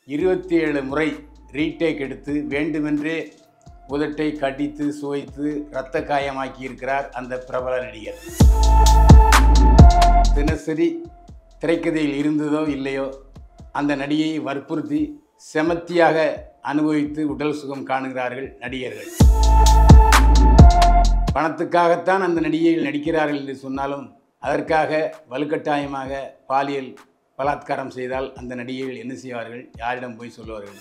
27 முறை ரீடேக் எடுத்து வேண்டுமென்றே உதட்டை கடித்து சுவைத்து இரத்த காயமாக்கி இருக்கிறார் அந்த பிரபல நடிகர். தினசரி திரைக்கதையில் இருந்ததோ இல்லையோ அந்த நடிகையை வற்புறுத்தி செமத்தியாக அனுபவித்து உடல் சுகம் காணுகிறார்கள் நடிகர்கள். பணத்துக்காகத்தான் அந்த நடிகைகள் நடிக்கிறார்கள் என்று சொன்னாலும் அதற்காக வலுக்கட்டாயமாக பாலியல் பலாத்காரம் செய்தால் அந்த நடிகைகள் என்ன செய்வார்கள்? யாரிடம் போய் சொல்லுவார்கள்?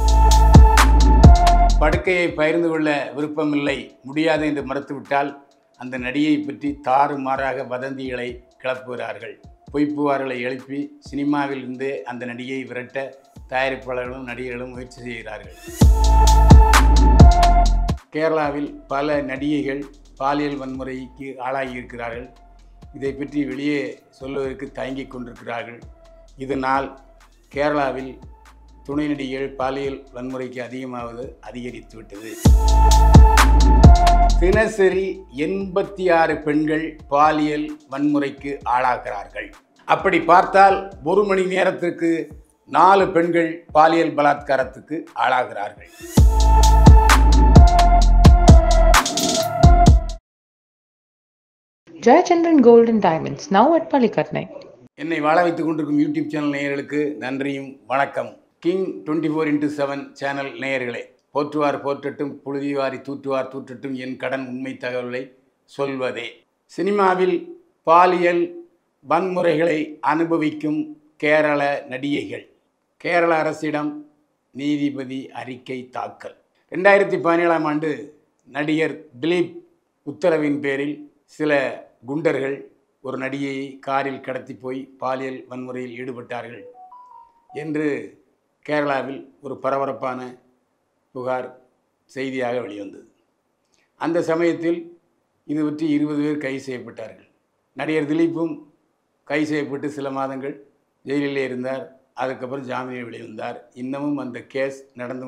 படுக்கையை பகிர்ந்து கொள்ள விருப்பமில்லை, முடியாது என்று மறுத்துவிட்டால் அந்த நடிகையை பற்றி தாறுமாறாக வதந்திகளை கிளப்புகிறார்கள். பொய்ப்புவார்களை எழுப்பி சினிமாவில் இருந்தே அந்த நடிகையை விரட்ட தயாரிப்பாளர்களும் நடிகர்களும் முயற்சி செய்கிறார்கள். கேரளாவில் பல நடிகைகள் பாலியல் வன்முறைக்கு ஆளாகியிருக்கிறார்கள். இதை பற்றி வெளியே சொல்வதற்கு தயங்கிக் கொண்டிருக்கிறார்கள். இதனால் கேரளாவில் துணை நடிகைகள் பாலியல் வன்முறைக்கு அதிகரித்துவிட்டது. தினசரி 86 பெண்கள் பாலியல் வன்முறைக்கு ஆளாகிறார்கள். அப்படி பார்த்தால் ஒரு மணி நேரத்திற்கு 4 பெண்கள் பாலியல் பலாத்காரத்துக்கு ஆளாகிறார்கள். Jayachandran Gold and Diamonds, now at Palikatnai. என்னை வாழ வைத்துக் கொண்டிருக்கும் யூடியூப் சேனல் நேயர்களுக்கு நன்றியும் வணக்கம். கிங் 24x7 சேனல் நேயர்களே, போற்றுவார் போற்றட்டும், புழுதிவாரி தூற்றுவார் தூற்றட்டும், என் கடன் உண்மை தகவலை சொல்வதே. சினிமாவில் பாலியல் வன்முறைகளை அனுபவிக்கும் கேரள நடிகைகள். கேரள அரசிடம் நீதிபதி அறிக்கை தாக்கல். 2017ஆம் ஆண்டு நடிகர் திலீப் உத்தரவின் பேரில் சில குண்டர்கள் ஒரு நடிகையை காரில் கடத்தி போய் பாலியல் வன்முறையில் ஈடுபட்டார்கள் என்று கேரளாவில் ஒரு பரபரப்பான புகார் செய்தியாக வெளிவந்தது. அந்த சமயத்தில் இது பற்றி 20 பேர் கைது செய்யப்பட்டார்கள். நடிகர் திலீப்பும் கைது செய்யப்பட்டு சில மாதங்கள் ஜெயிலிலே இருந்தார். அதுக்கப்புறம் ஜாமீனில் வெளிவந்தார். இன்னமும் அந்த கேஸ் நடந்து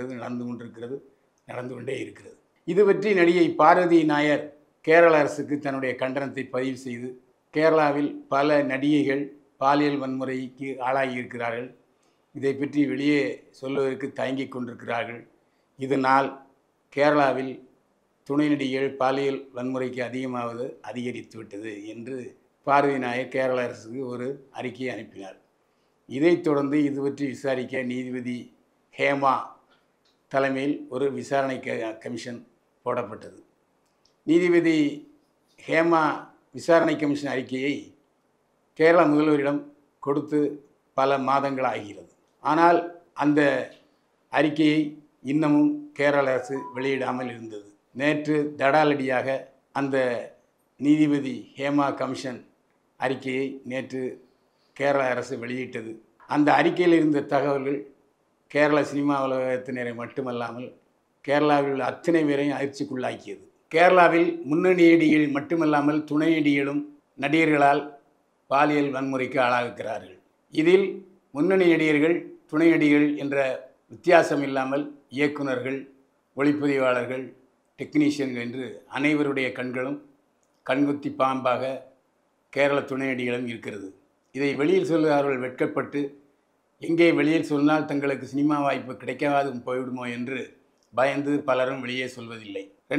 கொண்டே இருக்கிறது. இது பற்றி நடிகை பார்வதி நாயர் கேரள அரசுக்கு தன்னுடைய கண்டனத்தை பதிவு செய்து, கேரளாவில் பல நடிகைகள் பாலியல் வன்முறைக்கு ஆளாகியிருக்கிறார்கள், இதை பற்றி வெளியே சொல்வதற்கு தயங்கிக் கொண்டிருக்கிறார்கள், இதனால் கேரளாவில் துணை நடிகைகள் பாலியல் வன்முறைக்கு அதிகரித்துவிட்டது என்று பார்வதி நாயர் கேரள அரசுக்கு ஒரு அறிக்கையை அனுப்பினார். இதைத் தொடர்ந்து இது பற்றி விசாரிக்க நீதிபதி ஹேமா தலைமையில் ஒரு விசாரணை கமிஷன் போடப்பட்டது. நீதிபதி ஹேமா விசாரணை கமிஷன் அறிக்கையை கேரள முதல்வரிடம் கொடுத்து பல மாதங்கள் ஆகிறது. ஆனால் அந்த அறிக்கையை இன்னமும் கேரள அரசு வெளியிடாமல் இருந்தது. நேற்று தடாலடியாக அந்த நீதிபதி ஹேமா கமிஷன் அறிக்கையை நேற்று கேரள அரசு வெளியிட்டது. அந்த அறிக்கையில் இருந்த தகவல்கள் கேரள சினிமா உலகத்தினரை மட்டுமல்லாமல் கேரளாவில் உள்ள அத்தனை பேரையும் அதிர்ச்சிக்குள்ளாக்கியது. கேரளாவில் முன்னணி நடிகைகள் மட்டுமல்லாமல் துணை நடிகைகளும் நடிகர்களால் பாலியல் வன்முறைக்கு ஆளாகிறார்கள். இதில் முன்னணி நடிகர்கள், துணை நடிகர்கள் என்ற வித்தியாசம் இல்லாமல் இயக்குநர்கள், ஒளிப்பதிவாளர்கள், டெக்னீஷியன்கள் என்று அனைவருடைய கண்களும் கண்குத்தி பாம்பாக கேரள துணை நடிகளும் இருக்கிறது. இதை வெளியில் சொல்லுகிறவர்கள் வெட்கப்பட்டு எங்கே வெளியில் சொன்னால் தங்களுக்கு சினிமா வாய்ப்பு கிடைக்காது போய்விடுமோ என்று பயந்து பலரும் வெளியே சொல்வதில்லை.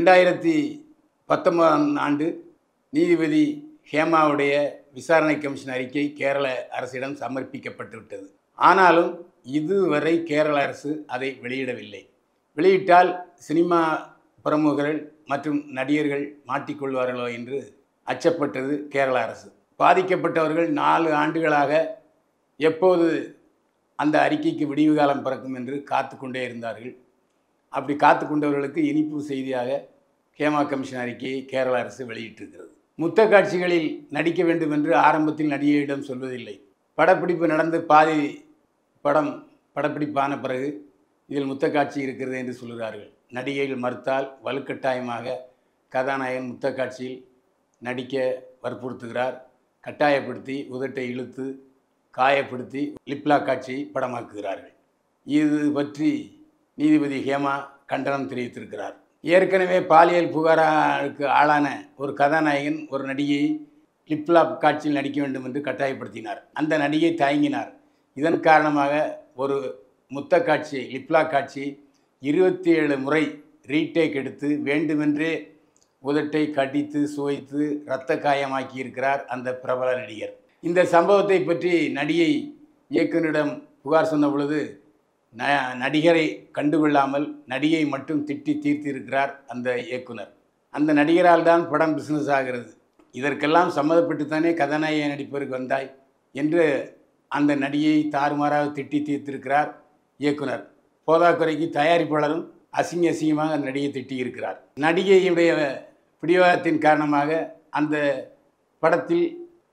2019ஆம் ஆண்டு நீதிபதி ஹேமாவுடைய விசாரணை கமிஷன் அறிக்கை கேரள அரசிடம் சமர்ப்பிக்கப்பட்டு விட்டது. ஆனாலும் இதுவரை கேரள அரசு அதை வெளியிடவில்லை. வெளியிட்டால் சினிமா பிரமுகர்கள் மற்றும் நடிகர்கள் மாட்டிக்கொள்வார்களோ என்று அச்சப்பட்டது கேரள அரசு. பாதிக்கப்பட்டவர்கள் 4 ஆண்டுகளாக எப்போது அந்த அறிக்கைக்கு விடிவு காலம் பிறக்கும் என்று காத்து கொண்டே இருந்தார்கள். அப்படி காத்து கொண்டவர்களுக்கு இனிப்பு செய்தியாக ஹேமா கமிஷன் அறிக்கையை கேரள அரசு வெளியிட்டிருக்கிறது. முத்த காட்சிகளில் நடிக்க வேண்டும் என்று ஆரம்பத்தில் நடிகையிடம் சொல்வதில்லை. படப்பிடிப்பு நடந்து பாதி படப்பிடிப்பான பிறகு இதில் முத்த காட்சி இருக்கிறது என்று சொல்கிறார்கள். நடிகைகள் மறுத்தால் வலுக்கட்டாயமாக கதாநாயகன் முத்த காட்சியில் நடிக்க வற்புறுத்துகிறார். கட்டாயப்படுத்தி உதட்டை இழுத்து காயப்படுத்தி லிப்லாக் காட்சியை படமாக்குகிறார்கள். இது பற்றி நீதிபதி ஹேமா கண்டனம் தெரிவித்திருக்கிறார். ஏற்கனவே பாலியல் புகாருக்கு ஆளான ஒரு கதாநாயகன் ஒரு நடிகையை லிப்லாப் காட்சியில் நடிக்க வேண்டும் என்று கட்டாயப்படுத்தினார். அந்த நடிகை தயங்கினார். இதன் காரணமாக ஒரு முத்த காட்சி லிப்லா காட்சி 27 முறை ரீடேக் எடுத்து வேண்டுமென்றே உதட்டை கடித்து சுவைத்து இரத்த காயமாக்கி இருக்கிறார் அந்த பிரபல நடிகர். இந்த சம்பவத்தை பற்றி நடிகை இயக்குனரிடம் புகார் சொன்ன பொழுது நடிகரை கண்டுகொள்ளாமல் நடிகை மட்டும் திட்டி தீர்த்து இருக்கிறார் அந்த இயக்குனர். அந்த நடிகரால் தான் படம் பிஸ்னஸ் ஆகிறது, இதற்கெல்லாம் சம்மதப்பட்டுத்தானே கதாநாயகி நடிப்பதற்கு வந்தாய் என்று அந்த நடிகையை தாறுமாறாக திட்டி தீர்த்திருக்கிறார் இயக்குனர். போதாக்குறைக்கு தயாரிப்பாளரும் அசிங்கமாக அந்த நடிகை திட்டி இருக்கிறார். நடிகையுடைய பிடிவாதத்தின் காரணமாக அந்த படத்தில்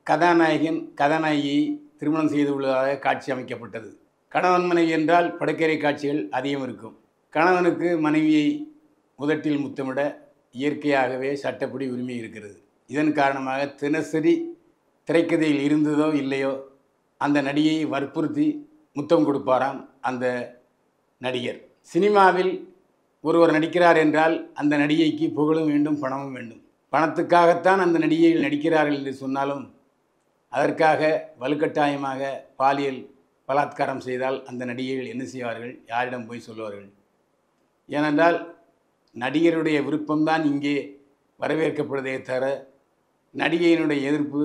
கதாநாயகியை திருமணம் செய்து கொள்வதாக காட்சி அமைக்கப்பட்டது. கணவன் மனைவி என்றால் படுக்கறை காட்சிகள் அதிகம் இருக்கும். கணவனுக்கு மனைவியை முதட்டில் முத்தமிட இயற்கையாகவே சட்டப்படி உரிமை இருக்கிறது. இதன் காரணமாக தினசரி திரைக்கதையில் இருந்ததோ இல்லையோ அந்த நடிகையை வற்புறுத்தி முத்தம் கொடுப்பாராம் அந்த நடிகர். சினிமாவில் ஒருவர் நடிக்கிறார் என்றால் அந்த நடிகைக்கு புகழும் வேண்டும், பணமும் வேண்டும். பணத்துக்காகத்தான் அந்த நடிகைகள் நடிக்கிறார்கள் என்று சொன்னாலும் அதற்காக வலுக்கட்டாயமாக பாலியல் பலாத்காரம் செய்தால் அந்த நடிகைகள் என்ன செய்வார்கள்? யாரிடம் போய் சொல்வார்கள்? ஏனென்றால் நடிகருடைய விருப்பம்தான் இங்கே வரவேற்கப்படுவதே தவிர நடிகையினுடைய எதிர்ப்பு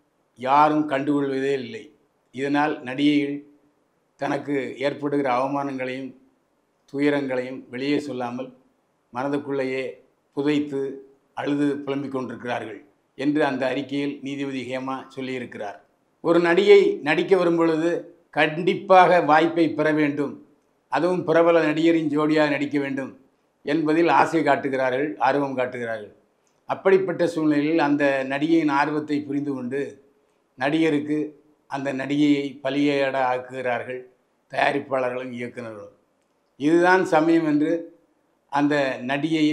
யாரும் கண்டுகொள்வதே இல்லை. இதனால் நடிகைகள் தனக்கு ஏற்படுகிற அவமானங்களையும் துயரங்களையும் வெளியே சொல்லாமல் மனதுக்குள்ளேயே புதைத்து அழுது புலம்பிக் கொண்டிருக்கிறார்கள் என்று அந்த அறிக்கையில் நீதிபதி ஹேமா சொல்லியிருக்கிறார். ஒரு நடிகை நடிக்க வரும் பொழுது கண்டிப்பாக வாய்ப்பை பெற வேண்டும், அதுவும் பிரபல நடிகரின் ஜோடியாக நடிக்க வேண்டும் என்பதில் ஆசை காட்டுகிறார்கள், ஆர்வம் காட்டுகிறார்கள். அப்படிப்பட்ட சூழ்நிலையில் அந்த நடிகையின் ஆர்வத்தை புரிந்து கொண்டு நடிகருக்கு அந்த நடிகையை பலியேட ஆக்குகிறார்கள் தயாரிப்பாளர்களும் இயக்குநர்களும். இதுதான் சமயம் என்று அந்த நடிகையை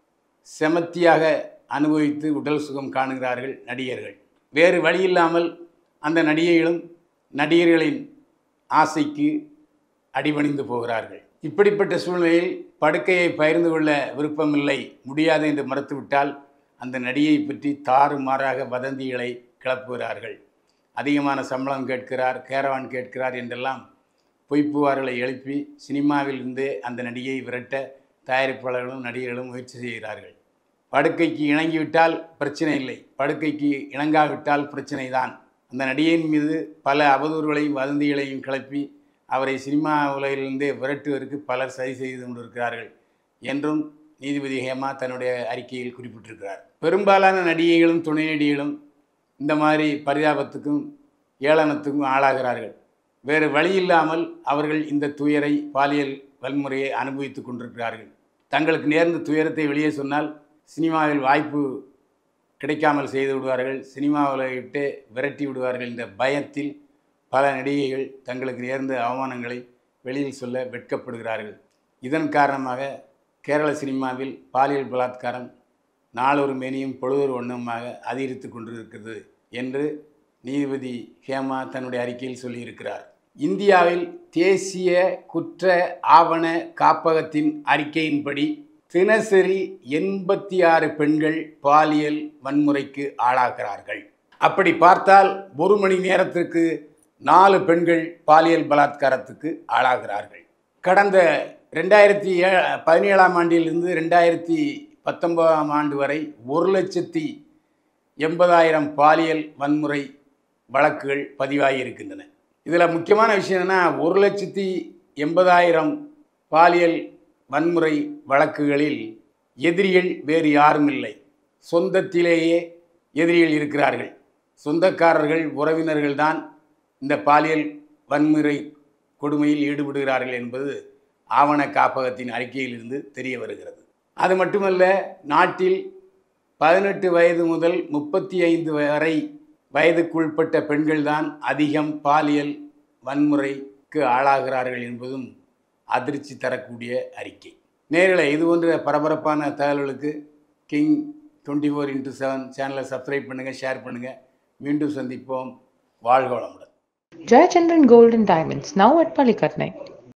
செமத்தியாக அனுபவித்து உடல் சுகம் காணுகிறார்கள் நடிகர்கள். வேறு வழியில்லாமல் அந்த நடிகைகளும் நடிகர்களின் ஆசைக்கு அடிபணிந்து போகிறார்கள். இப்படிப்பட்ட சூழ்நிலையில் படுக்கையை பகிர்ந்து கொள்ள விருப்பமில்லை, முடியாது என்று மறுத்துவிட்டால் அந்த நடிகையை பற்றி தாறுமாறாக வதந்திகளை கிளப்புகிறார்கள். அதிகமான சம்பளம் கேட்கிறார், கேரவான் கேட்கிறார் என்றெல்லாம் பொய்ப்புவார்களை எழுப்பி சினிமாவில் இருந்தே அந்த நடிகையை விரட்ட தயாரிப்பாளர்களும் நடிகர்களும் முயற்சி செய்கிறார்கள். படுக்கைக்கு இணங்கிவிட்டால் பிரச்சனை இல்லை, படுக்கைக்கு இணங்காவிட்டால் பிரச்சனை தான். அந்த நடிகையின் மீது பல அவதூறுகளையும் வதந்திகளையும் கிளப்பி அவரை சினிமா உலகிலிருந்தே விரட்டுவதற்கு பலர் சதி செய்து கொண்டிருக்கிறார்கள் என்றும் நீதிபதி ஹேமா தன்னுடைய அறிக்கையில் குறிப்பிட்டிருக்கிறார். பெரும்பாலான நடிகைகளும் துணை நடிகைகளும் இந்த மாதிரி பரிதாபத்துக்கும் ஏளனத்துக்கும் ஆளாகிறார்கள். வேறு வழியில்லாமல் அவர்கள் இந்த துயரை பாலியல் வன்முறையை அனுபவித்து கொண்டிருக்கிறார்கள். தங்களுக்கு நேர்ந்த துயரத்தை வெளியே சொன்னால் சினிமாவில் வாய்ப்பு கிடைக்காமல் செய்து விடுவார்கள், சினிமாவில் விட்டு விரட்டி விடுவார்கள் என்ற பயத்தில் பல நடிகைகள் தங்களுக்கு நேர்ந்த அவமானங்களை வெளியில் சொல்ல வெட்கப்படுகிறார்கள். இதன் காரணமாக கேரள சினிமாவில் பாலியல் பலாத்காரம் நாளொரு மேனியும் பொழுதொரு வண்ணமாக அதிகரித்து கொண்டிருக்கிறது என்று நீதிபதி ஹேமா தன்னுடைய அறிக்கையில் சொல்லியிருக்கிறார். இந்தியாவில் தேசிய குற்ற ஆவண காப்பகத்தின் அறிக்கையின்படி தினசரி 86 பெண்கள் பாலியல் வன்முறைக்கு ஆளாகிறார்கள். அப்படி பார்த்தால் ஒரு மணி நேரத்திற்கு 4 பெண்கள் பாலியல் பலாத்காரத்துக்கு ஆளாகிறார்கள். கடந்த 2017ஆம் ஆண்டிலிருந்து 2019ஆம் ஆண்டு வரை 1,80,000 பாலியல் வன்முறை வழக்குகள் பதிவாகியிருக்கின்றன. இதில் முக்கியமான விஷயம் என்னென்னா, 1,80,000 பாலியல் வன்முறை வழக்குகளில் எதிரிகள் வேறு யாரும் இல்லை, சொந்தத்திலேயே எதிரிகள் இருக்கிறார்கள். சொந்தக்காரர்கள் உறவினர்கள்தான் இந்த பாலியல் வன்முறை கொடுமையில் ஈடுபடுகிறார்கள் என்பது ஆவண காப்பகத்தின் அறிக்கையிலிருந்து தெரிய வருகிறது. அது மட்டுமல்ல, நாட்டில் 18 வயது முதல் 35 வரை வயதுக்குட்பட்ட பெண்கள்தான் அதிகம் பாலியல் வன்முறைக்கு ஆளாகிறார்கள் என்பதும் அதிர்ச்சி தரக்கூடிய அறிக்கை. நேரில் இது போன்ற பரபரப்பான தகவல்களுக்கு கிங் 24x7 சேனலை சப்ஸ்கிரைப் பண்ணுங்கள், ஷேர் பண்ணுங்கள். மீண்டும் சந்திப்போம். வாழ்க வளமுடன். Jayachandran Gold and Diamonds, now at Palikatnai.